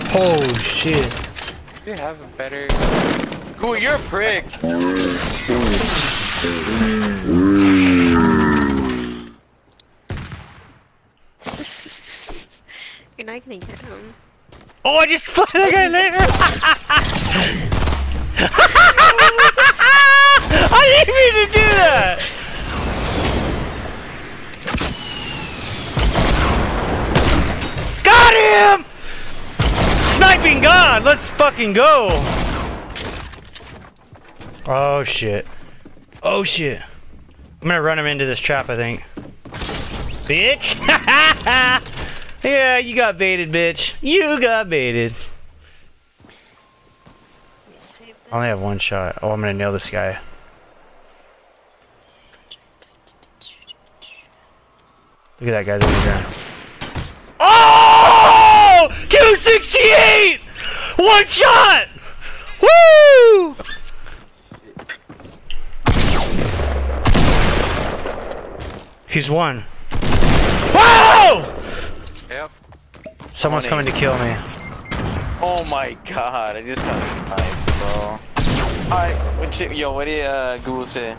Oh shit. You have a better. Cool, you're a prick. You're not gonna get him. Oh, I just put that guy later. I didn't mean to do that. Got him! Sniping God, let's fucking go. Oh shit. Oh shit. I'm gonna run him into this trap, I think. Bitch! Yeah, you got baited, bitch. You got baited. I only have one shot. Oh, I'm gonna nail this guy. Look at that guy's over there. Oh! 268! One shot! Woo! He's one. Whoa! Yep. Someone's coming to kill me. Oh my god, I just got sniped, bro. Alright, yo, what did Google say?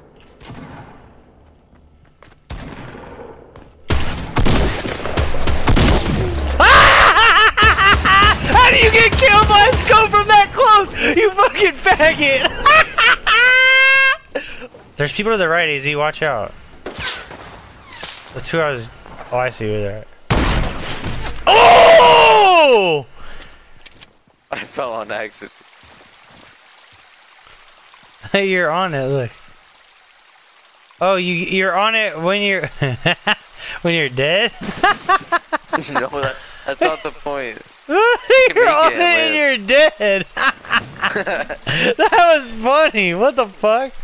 How do you get killed by a scope from that close? You fucking faggot! There's people to the right, AZ, watch out. The 2 hours. Oh, I see where they're at. Oh! I fell on accident. Hey, you're on it, look. Oh, you're on it when you're when you're dead? No, that's not the point. You're on it and you're dead. That was funny. What the fuck?